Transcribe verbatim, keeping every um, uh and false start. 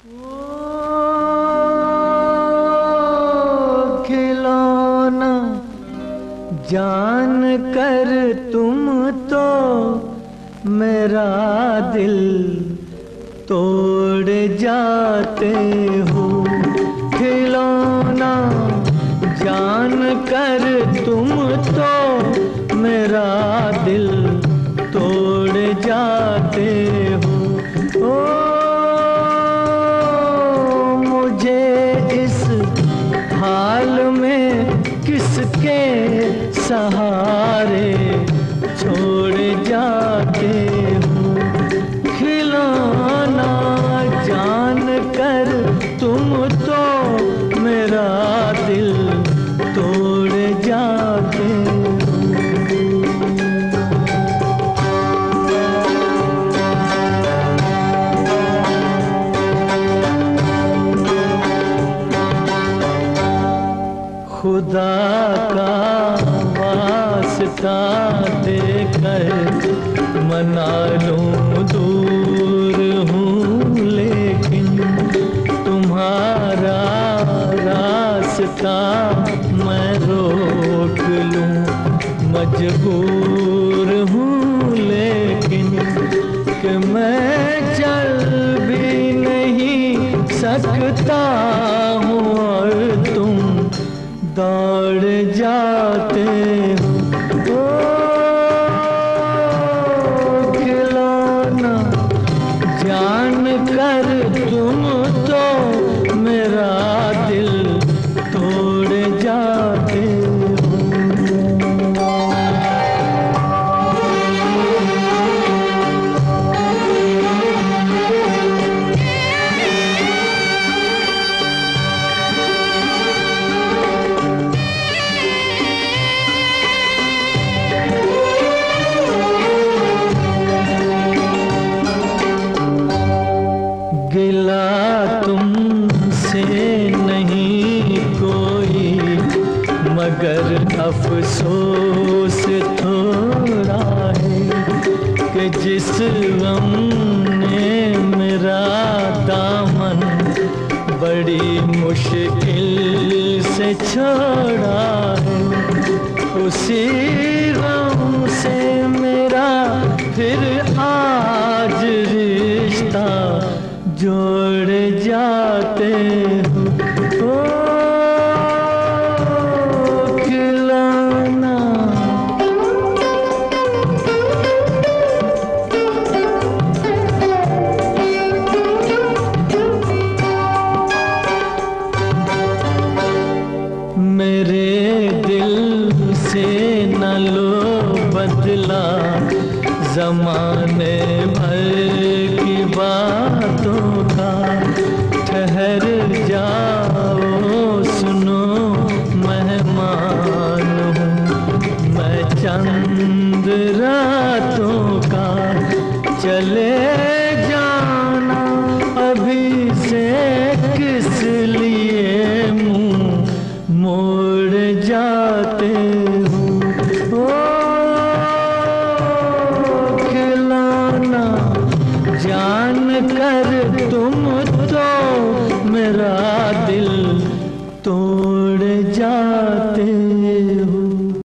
खिलौना जान कर तुम तो मेरा दिल तोड़ जाते हो। खिलौना जान कर तुम तो मेरा दिल तोड़ जाते हो। ओ मुझे इस हाल में किसके सहारे छोड़ जाते हो। खिलौना जान कर तुम तो मेरा दिल तोड़ जाते हो। खुदा का वास्ता देकर मना लूं दूर हूँ, लेकिन तुम्हारा रास्ता मैं रोक लूं मजबूर हूँ। लेकिन कि मैं चल भी नहीं सकता हूँ और तुम दौड़ जाते हो। ओ खिलौना जान कर तुम तो मेरा दिल तोड़ जाते हो। गिला तुमसे नहीं कोई मगर अफसोस थोड़ा है कि जिस गम ने मेरा दामन बड़ी मुश्किल से छोड़ा है, उसी गम से मेरा फिर आज रिश्ता जोड़ जाते हो। ओ खिलौना मेरे दिल से न लो बदला ज़माने